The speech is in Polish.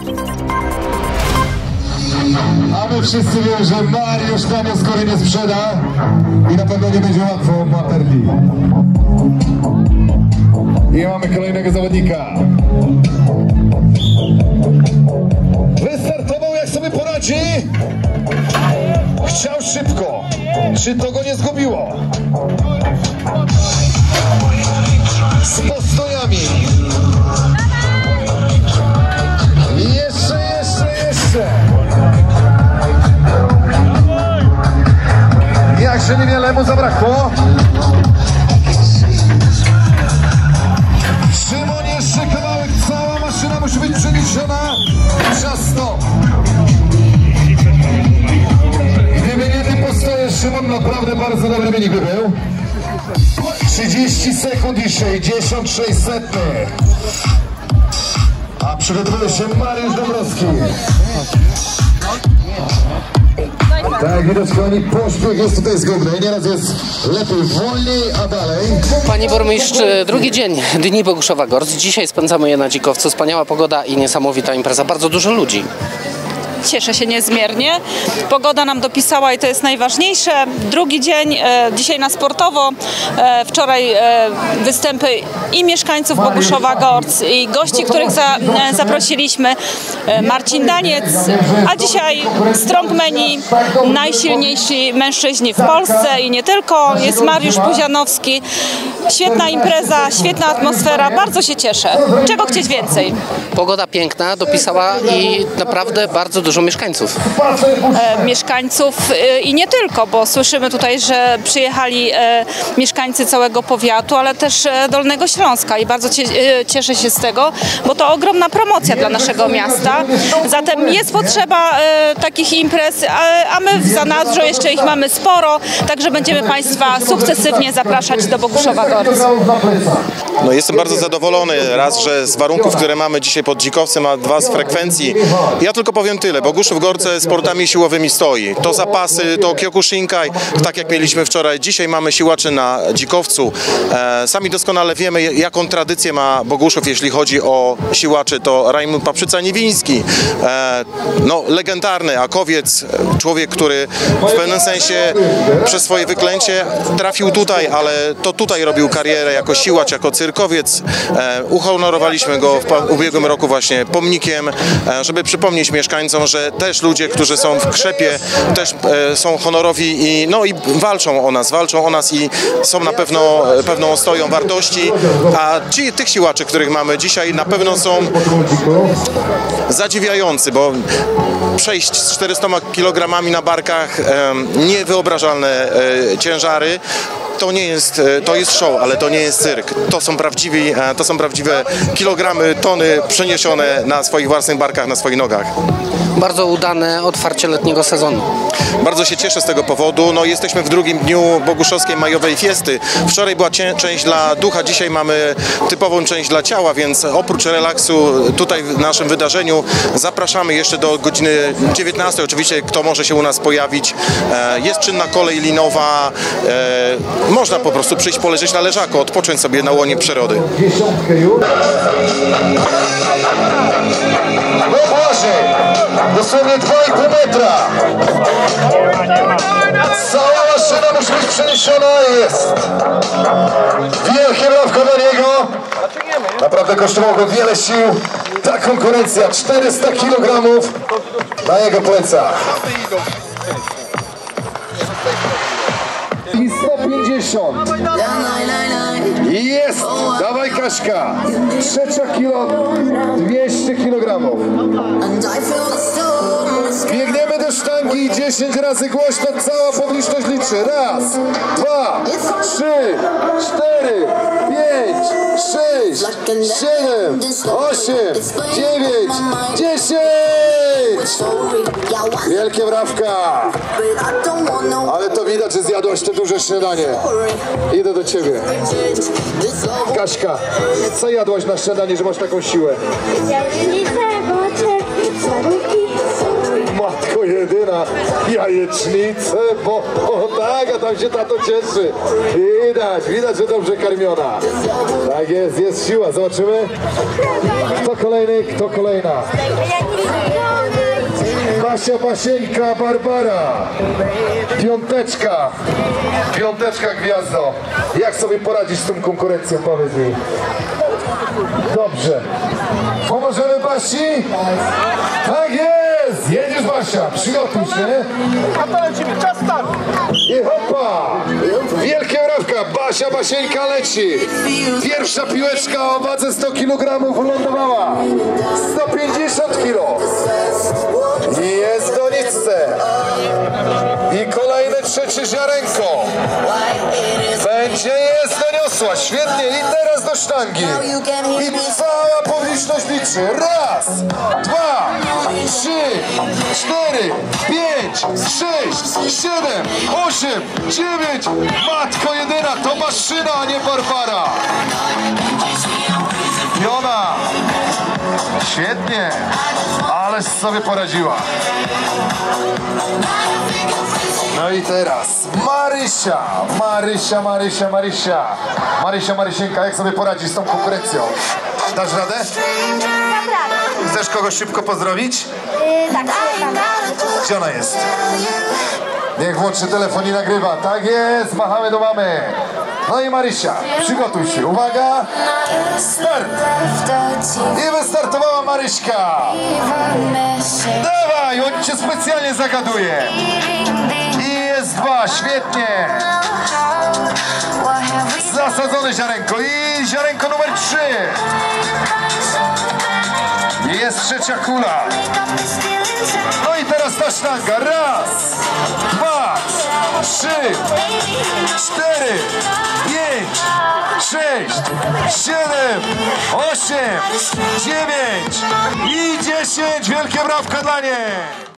A my wszyscy wiemy, że Mariusz tanio skóry nie sprzeda i na pewno nie będzie łatwo Materli. I mamy kolejnego zawodnika. Wystartował, jak sobie poradzi. Chciał szybko. Czy to go nie zgubiło? Z postojami. Jeszcze. Jakże niewiele mu zabrakło. Szymon, jeszcze kawałek, cała maszyna musi być przeniesiona. Czas stop. Gdyby nie te postoje, Szymon, naprawdę bardzo dobry wynik by był. 30 sekund i 66 setnych. A przygotowuje się Mariusz Dąbrowski. Tak, widać, kochani, pośpiech jest tutaj zgodny. Nieraz jest lepiej, wolniej, a dalej. Panie burmistrz, drugi dzień Dni Boguszowa Gorc. Dzisiaj spędzamy je na Dzikowcu. Wspaniała pogoda i niesamowita impreza. Bardzo dużo ludzi. Cieszę się niezmiernie. Pogoda nam dopisała i to jest najważniejsze. Drugi dzień, dzisiaj na sportowo. Wczoraj występy i mieszkańców Boguszowa Gorc, i gości, których zaprosiliśmy. Marcin Daniec, a dzisiaj strongmeni, najsilniejsi mężczyźni w Polsce i nie tylko. Jest Mariusz Puzianowski. Świetna impreza, świetna atmosfera. Bardzo się cieszę. Czego chcieć więcej? Pogoda piękna, dopisała i naprawdę bardzo dużo mieszkańców. Mieszkańców i nie tylko, bo słyszymy tutaj, że przyjechali mieszkańcy całego powiatu, ale też Dolnego Śląska i bardzo cieszę się z tego, bo to ogromna promocja dla naszego miasta. Zatem jest potrzeba takich imprez, a my w zanadrzu jeszcze ich mamy sporo, także będziemy Państwa sukcesywnie zapraszać do Boguszowa Gorc. No, jestem bardzo zadowolony, raz, że z warunków, które mamy dzisiaj pod Dzikowcem, a dwa z frekwencji. Ja tylko powiem tyle, Boguszów Gorce sportami siłowymi stoi. To zapasy, to Kyokushinkai, tak jak mieliśmy wczoraj. Dzisiaj mamy siłaczy na Dzikowcu. Sami doskonale wiemy, jaką tradycję ma Boguszów, jeśli chodzi o siłaczy. To Rajmund Paprzyca-Niewiński, no, legendarny akowiec, człowiek, który w pewnym sensie przez swoje wyklęcie trafił tutaj, ale to tutaj robił karierę jako siłacz, jako cyrkowiec. Uhonorowaliśmy go w ubiegłym roku właśnie pomnikiem, żeby przypomnieć mieszkańcom, że też ludzie, którzy są w krzepie, też są honorowi i, no, i walczą o nas i są na pewną stoją wartości, a tych siłaczy, których mamy dzisiaj, na pewno są zadziwiający, bo przejść z 400 kg na barkach, niewyobrażalne ciężary. To jest show, ale to nie jest cyrk. To są prawdziwe kilogramy, tony przeniesione na swoich własnych barkach, na swoich nogach. Bardzo udane otwarcie letniego sezonu. Bardzo się cieszę z tego powodu. No, jesteśmy w drugim dniu Boguszowskiej Majowej Fiesty. Wczoraj była część dla ducha, dzisiaj mamy typową część dla ciała, więc oprócz relaksu tutaj w naszym wydarzeniu zapraszamy jeszcze do godziny 19. Oczywiście kto może się u nas pojawić. Jest czynna kolej linowa. Można po prostu przyjść, poleżeć na leżaku, odpocząć sobie na łonie przyrody. No Błażej, dosłownie 2,5 metra. Cała maszyna musi być przeniesiona, jest. Wielkie brawo dla niego. Naprawdę kosztowało go wiele sił. Ta konkurencja, 400 kg na jego plecach. I 150. Jest! Dawaj Kaśka! Trzecia kilo, 200 kg. Biegniemy do sztangi, 10 razy głośno, cała publiczność liczy. Raz, 2, 3, 4, 5, 6, 7, 8, 9, 10! Wielkie brawka! Ale to widać, że zjadłaś te duże śniadanie. Idę do ciebie. Kaśka, co jadłaś na śniadanie, że masz taką siłę? Matko jedyna. na jajecznicę, bo tak, a tam się tato cieszy. Widać, że dobrze karmiona. Tak jest siła, zobaczymy. Kto kolejny, kto kolejna? Basia, Basieńka, Barbara. Piąteczka gwiazdo. Jak sobie poradzisz z tą konkurencją, powiedz mi. Dobrze. Pomożemy Basi? Tak jest! Jedziesz Basia, przygotuj się. I hopa! Wielkie brawka, Basia, Basieńka leci. Pierwsza piłeczka o wadze 100 kg wylądowała. 150 kg. I jest w doniczce. I kolejny trzeci ziarenko. Jest doniosła, świetnie. I teraz do sztangi. I cała publiczność liczy. Raz, 2, 3, 4, 5, 6, 7, 8, 9. Matko jedyna, to maszyna, a nie Barbara. Jona. Świetnie. Ależ sobie poradziła. No i teraz Marysienka, jak sobie poradzisz z tą konkurencją? Dasz radę? Chcesz kogoś szybko pozdrowić? Tak. Gdzie ona jest? Niech włączy telefon i nagrywa. Tak jest, machamy do mamy. No i Marysia, przygotuj się. Uwaga, start! I wystartowała Maryśka. Dawaj, on cię specjalnie zagaduje. I jest 2, świetnie. Zasadzone ziarenko i ziarenko numer 3. I jest trzecia kula. No i teraz ta sztanga. Raz, 2, 3, 4, 5, 6, 7, 8, 9 i 10. Wielkie brawka dla niej.